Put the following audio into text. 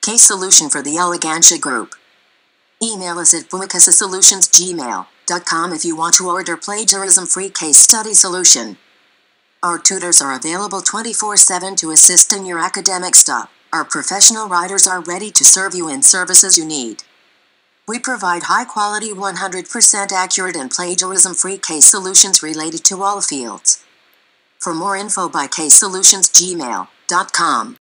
case solution for the Eleganzia group. Email us at fumicasasolutionsgmail.com if you want to order plagiarism-free case study solution. Our tutors are available 24/7 to assist in your academic stuff. Our professional writers are ready to serve you in services you need. We provide high-quality, 100% accurate and plagiarism-free case solutions related to all fields. For more info by casesolutionsgmail.com.